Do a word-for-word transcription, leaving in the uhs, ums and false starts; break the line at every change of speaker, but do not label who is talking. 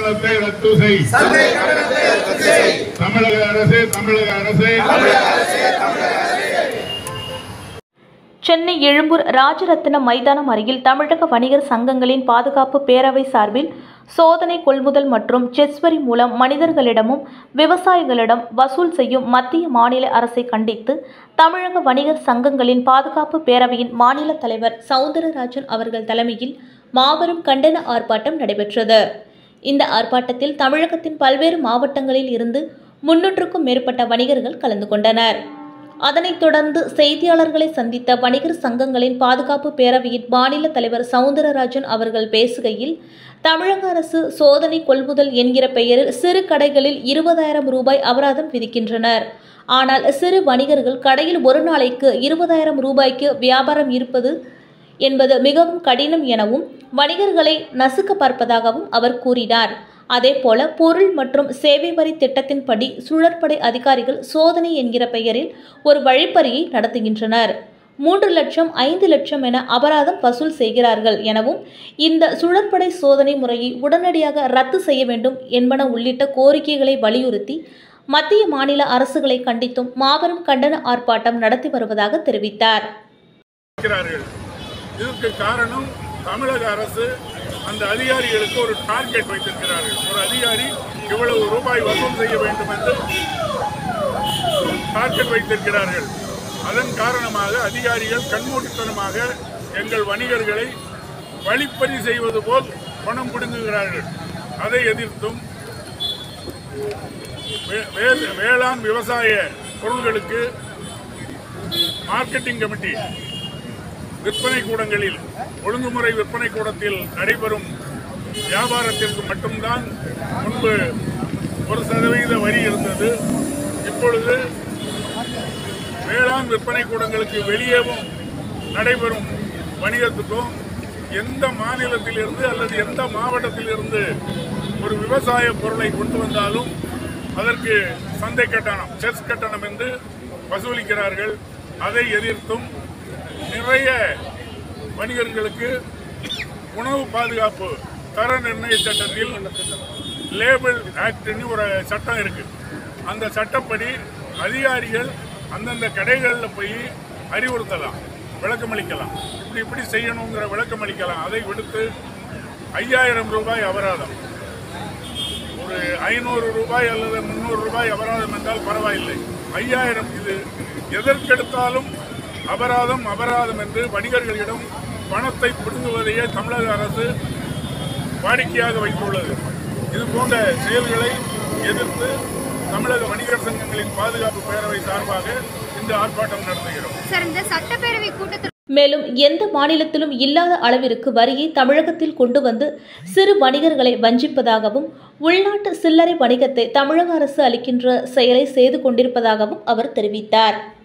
கட்டணத்தை ரத்து செய். தமிழக அரசு தமிழக அரசு
சென்னை எழும்பூர் ராஜரத்தினம் மைதானம் அருகில் தமிழக வணிகர் சங்கங்களின் பாதுகாப்பு பேரவை சார்பில் சோதனை கொள்முதல் மற்றும் செஸ் வரி மூலம் மனிதர்களிடமும் விவசாயிகளிடம் வசூல் செய்யும் மத்திய மாநில அரசை கண்டித்து தமிழக வணிகர் சங்கங்களின் பாதுகாப்பு பேரவையின் மாநில தலைவர் சவுந்தரராஜன் அவர்கள் தலைமையில் மாபெரும் கண்டன ஆர்ப்பாட்டம் நடைபெற்றது. இந்த ஆர்ப்பாட்டத்தில் தமிழகத்தின் பல்வேறு மாவட்டங்களில் இருந்து முன்னூற்றுக்கும் மேற்பட்ட வணிகர்கள் கலந்து கொண்டனர். அதனைத் தொடர்ந்து செய்தியாளர்களை சந்தித்த வணிகர் சங்கங்களின் பாதுகாப்பு பேரவையின் மாநில தலைவர் சவுந்தரராஜன் அவர்கள் பேசுகையில், தமிழக அரசு சோதனை கொள்முதல் என்கிற பெயரில் சிறு கடைகளில் இருபதாயிரம் ரூபாய் அபராதம் விதிக்கின்றனர். ஆனால் சிறு வணிகர்கள் கடையில் ஒரு நாளைக்கு இருபதாயிரம் ரூபாய்க்கு வியாபாரம் இருப்பது என்பது மிகவும் கடினம் எனவும் வணிகர்களை நசுக்க பார்ப்பதாகவும் அவர் கூறினார். அதேபோல பொருள் மற்றும் சேவை வரி திட்டத்தின்படி சுழற்படை அதிகாரிகள் சோதனை என்கிற பெயரில் ஒரு வழிப்பறியை நடத்துகின்றனர். மூன்று லட்சம் ஐந்து லட்சம் என அபராதம் வசூல் செய்கிறார்கள் எனவும் இந்த சுழற்படை சோதனை முறையை உடனடியாக ரத்து செய்ய வேண்டும் என்பன உள்ளிட்ட கோரிக்கைகளை வலியுறுத்தி மத்திய மாநில அரசுகளை கண்டித்தும் மாபெரும் கண்டன ஆர்ப்பாட்டம் நடத்தி வருவதாக தெரிவித்தார்.
இதற்கு காரணம் தமிழக அரசு அந்த அதிகாரிகளுக்கு ஒரு டார்கெட் வைத்திருக்கிறார்கள். ஒரு அதிகாரி இவ்வளவு ரூபாய் வசூல் செய்ய வேண்டும் என்று டார்கெட் வைத்திருக்கிறார்கள். அதன் காரணமாக அதிகாரிகள் கண்மூடித்தனமாக எங்கள் வணிகர்களை வழிப்பறி செய்வது போல் பணம் பிடுங்குகிறார்கள். அதை எதிர்த்தும் வேளாண் விவசாய பொருள்களுக்கு மார்க்கெட்டிங் கமிட்டி விற்பனை கூடங்களில் ஒழுங்குமுறை விற்பனை கூடத்தில் நடைபெறும் வியாபாரத்திற்கு மட்டும்தான் முன்பு ஒரு சதவீத வரி இருந்தது. இப்பொழுது வேளாண் விற்பனை கூடங்களுக்கு வெளியேவும் நடைபெறும் வணிகத்துக்கும் எந்த மாநிலத்திலிருந்து அல்லது எந்த மாவட்டத்திலிருந்து ஒரு விவசாய பொருளை கொண்டு வந்தாலும் அதற்கு சந்தை கட்டணம், செஸ் கட்டணம் என்று வசூலிக்கிறார்கள். அதை எதிர்த்தும் நிறைய வணிகர்களுக்கு உணவு பாதுகாப்பு தர நிர்ணய சட்டத்தில் லேபிள் ஆக்ட்னு ஒரு சட்டம் இருக்கு. அந்த சட்டப்படி அதிகாரிகள் அந்தந்த கடைகளில் போய் அறிவுறுத்தலாம், விளக்கமளிக்கலாம், இப்படி இப்படி செய்யணுங்கிற விளக்கமளிக்கலாம். அதை விடுத்து ஐயாயிரம் ரூபாய் அபராதம், ஒரு ஐநூறு ரூபாய் அல்லது முந்நூறு ரூபாய் அபராதம் என்றால் பரவாயில்லை. ஐயாயிரம் இது எதற்கெடுத்தாலும் அபராதம் அபராதம் என்று வணிகர்களிடம் பணத்தை பிடுங்குவதையே தமிழக அரசு வாடிக்கையாக வைத்துள்ளது. இது போன்ற செயல்களை எதிர்த்து தமிழக வணிகர் சங்கங்களின் பாதுகாப்பு பேரவை சார்பாக இந்த ஆர்ப்பாட்டம் நடத்துகிறோம்.
மேலும் எந்த மாநிலத்திலும் இல்லாத அளவிற்கு வரியை தமிழகத்தில் கொண்டு வந்து சிறு வணிகர்களை வஞ்சிப்பதாகவும் உள்நாட்டு சில்லறை வணிகத்தை தமிழக அரசு அளிக்கின்ற செயலை செய்து கொண்டிருப்பதாகவும் அவர் தெரிவித்தார்.